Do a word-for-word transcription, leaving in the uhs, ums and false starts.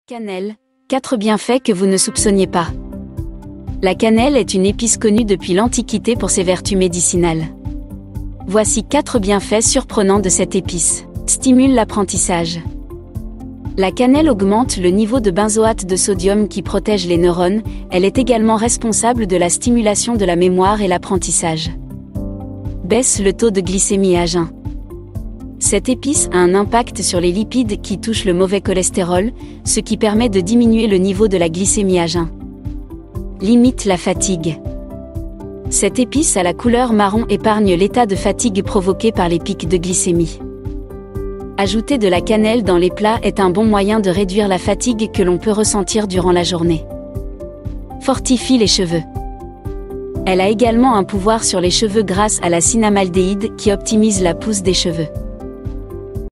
Cannelle, quatre bienfaits que vous ne soupçonniez pas. La cannelle est une épice connue depuis l'Antiquité pour ses vertus médicinales. Voici quatre bienfaits surprenants de cette épice. Stimule l'apprentissage. La cannelle augmente le niveau de benzoate de sodium qui protège les neurones, elle est également responsable de la stimulation de la mémoire et l'apprentissage. Baisse le taux de glycémie à jeun. Cette épice a un impact sur les lipides qui touchent le mauvais cholestérol, ce qui permet de diminuer le niveau de la glycémie à jeun. Limite la fatigue. Cette épice à la couleur marron épargne l'état de fatigue provoqué par les pics de glycémie. Ajouter de la cannelle dans les plats est un bon moyen de réduire la fatigue que l'on peut ressentir durant la journée. Fortifie les cheveux. Elle a également un pouvoir sur les cheveux grâce à la cinnamaldéhyde qui optimise la pousse des cheveux.